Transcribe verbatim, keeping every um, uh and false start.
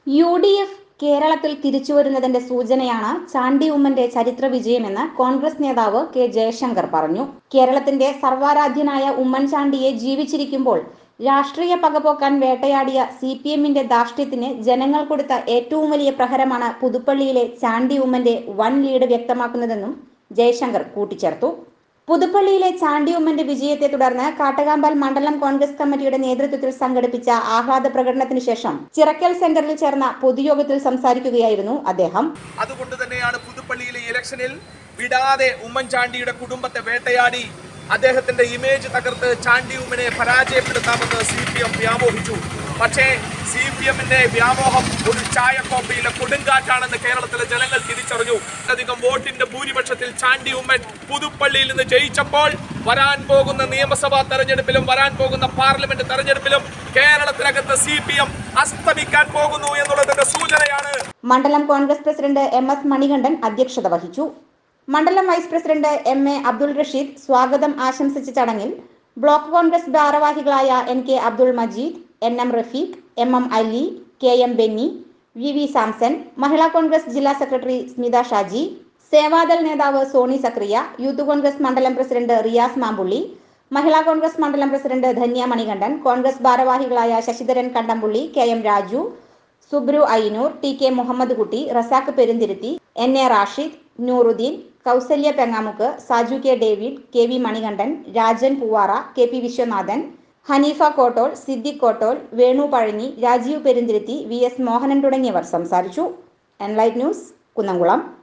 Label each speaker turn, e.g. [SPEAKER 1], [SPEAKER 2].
[SPEAKER 1] U D F കേരളത്തിൽ തിരിച്ചുവരുന്നതിന്റെ സൂചനയാണ് ചാണ്ടി ഉമ്മന്റെ ചരിത്ര വിജയമെന്ന് കോൺഗ്രസ് നേതാവ് കെ ജയശങ്കർ പറഞ്ഞു. കേരളത്തിന്റെ സർവാരാധ്യനായ ഉമ്മൻചാണ്ടിയെ ജീവിച്ചിരിക്കുമ്പോൾ രാഷ്ട്രീയ പകപോക്കാൻ വേട്ടയാടിയ സി പി എമ്മിന്റെ ധാർഷ്ട്യത്തിന് ജനങ്ങൾ കൊടുത്ത ഏറ്റവും വലിയ പ്രഹരമാണ് പുതുപ്പള്ളിയിലെ ചാണ്ടി ഉമ്മന്റെ വൻ ലീഡ് വ്യക്തമാക്കുന്നതെന്നും ജയശങ്കർ കൂട്ടിച്ചേർത്തു. പുതുപ്പള്ളിയിലെ ചാണ്ടി ഉമ്മന്റെ വിജയത്തെ തുടർന്ന് കാട്ടകാമ്പാൽ മണ്ഡലം കോൺഗ്രസ് കമ്മിറ്റിയുടെ നേതൃത്വത്തിൽ സംഘടിപ്പിച്ച ആഹ്ലാദ പ്രകടനത്തിന് ശേഷം ചിറക്കൽ സെന്ററിൽ ചേർന്ന പൊതുയോഗത്തിൽ സംസാരിക്കുകയായിരുന്നു അദ്ദേഹം.
[SPEAKER 2] അതുകൊണ്ട് തന്നെയാണ് പുതുപ്പള്ളിയിലെ ഇലക്ഷനിൽ വിടാതെ ഉമ്മൻചാണ്ടിയുടെ കുടുംബത്തെ വേട്ടയാടി അദ്ദേഹത്തിന്റെ ഇമേജ് തകർത്ത് ചാണ്ടി ഉമ്മനെ പരാജയപ്പെടുത്താമെന്ന് സി പി എം വ്യാമോഹിച്ചു. പക്ഷേ സി പി എമ്മിന്റെ വ്യാമോഹം ഒരു ചായക്കോപ്പയിലെ കൊടുങ്കാറ്റാണെന്ന് കേരളത്തിലെ ജനങ്ങൾ തിരിച്ചറിഞ്ഞു. അധികം വോട്ടിന്റെ ഭൂരിപക്ഷത്തിൽ ചാണ്ടി ഉമ്മൻ പുതുപ്പള്ളിയിൽ നിന്ന് ജയിച്ചപ്പോൾ വരാൻ പോകുന്ന നിയമസഭാ തെരഞ്ഞെടുപ്പിലും വരാൻ പോകുന്ന പാർലമെന്റ് തെരഞ്ഞെടുപ്പിലും കേരളത്തിനകത്ത് സി പി എം അസ്തമിക്കാൻ പോകുന്നു എന്നുള്ളതിന്റെ സൂചനയാണ്.
[SPEAKER 1] മണ്ഡലം Congress president M S Manikandan അധ്യക്ഷത വഹിച്ചു. മണ്ഡലം vice president M A Abdul Rasheed സ്വാഗതം ആശംസിച്ച ചടങ്ങിൽ ബ്ലോക്ക് കോൺഗ്രസ് ഭാരവാഹികളായ N K Abdul Majeed, N M Rafeeq, M M Ali, K M Benny, V V Samson, Mahila Congress ജില്ലാ സെക്രട്ടറി സ്മിത ഷാജി, സേവാദൾ നേതാവ് സോണി സക്രിയ, യൂത്ത് കോൺഗ്രസ് മണ്ഡലം പ്രസിഡന്റ് റിയാസ് മാമ്പുള്ളി, മഹിളാ കോൺഗ്രസ് മണ്ഡലം പ്രസിഡന്റ് ധന്യ മണികണ്ഠൻ, കോൺഗ്രസ് ഭാരവാഹികളായ Sasidharan Kandampully, K M Raju, Subru Ainoor, T K Muhammed Kutty, Razak Perunthiruthi, N A Rashid, Nooruddin, Kausalya Pengamuck, Saju K David, K V Manikandan, Rajan Poovara, K P Viswanathan, Hanifa Kottol, Siddique Kottol, Venu Pazhanji, Rajeev Perunthiruthi, V S Mohanan തുടങ്ങിയവർ സംസാരിച്ചു. Enlight news, Kunnamkulam.